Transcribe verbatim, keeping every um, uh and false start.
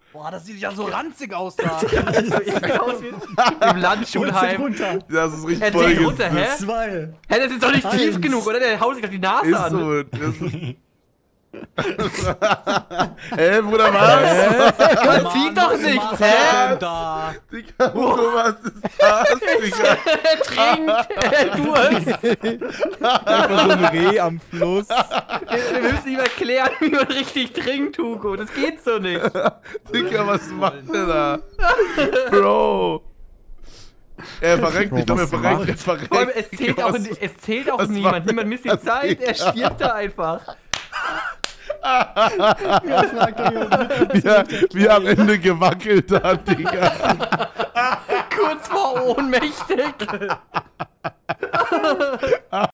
Boah, das sieht ja so ranzig aus da. Das sieht aus wie im Landschulheim. Das ist richtig Er voll zählt runter, hä? Zwei. Hä, das ist doch nicht Eins. tief genug, oder? Der haut sich doch die Nase Ist an. so. Das ist Hä, Bruder, was? Man sieht doch nichts, hä? Da. Digga, Bruder, was ist das, Digga? Er trinkt, er Durst. Einfach so ein Reh am Fluss. Wir müssen ihm erklären, wie man richtig trinkt, Hugo. Das geht so nicht. Digga, was macht der da? Bro. Er verreckt nicht, er verreckt, er verreckt. Vor allem, es zählt auch, es zählt auch was niemand. macht Niemand misst die das Zeit, er stirbt da einfach. Ja, wie am Ende gewackelt hat, Digga. Kurz vor ohnmächtig.